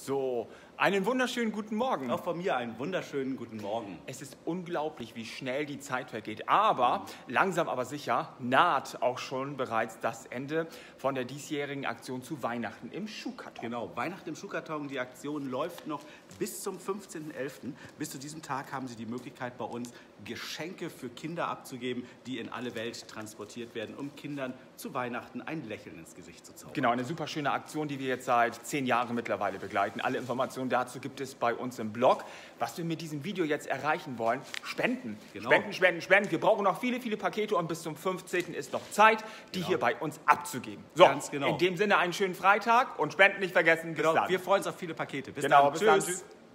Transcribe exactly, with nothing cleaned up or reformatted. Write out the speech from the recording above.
So, einen wunderschönen guten Morgen. Auch von mir einen wunderschönen guten Morgen. Es ist unglaublich, wie schnell die Zeit vergeht. Aber langsam aber sicher naht auch schon bereits das Ende von der diesjährigen Aktion zu Weihnachten im Schuhkarton. Genau, Weihnachten im Schuhkarton. Die Aktion läuft noch bis zum fünfzehnten elften Bis zu diesem Tag haben Sie die Möglichkeit, bei uns Geschenke für Kinder abzugeben, die in alle Welt transportiert werden, um Kindern zu Weihnachten ein Lächeln ins Gesicht zu zaubern. Genau, eine super schöne Aktion, die wir jetzt seit zehn Jahren mittlerweile begleiten. Alle Informationen dazu gibt es bei uns im Blog. Was wir mit diesem Video jetzt erreichen wollen, Spenden. Genau. Spenden, Spenden, Spenden. Wir brauchen noch viele, viele Pakete und bis zum fünfzehnten ist noch Zeit, die Genau. hier bei uns abzugeben. So, Ganz genau. in dem Sinne einen schönen Freitag und Spenden nicht vergessen. Bis Genau, dann. wir freuen uns auf viele Pakete. Bis Genau, dann. bis Tschüss. dann. Tschüss.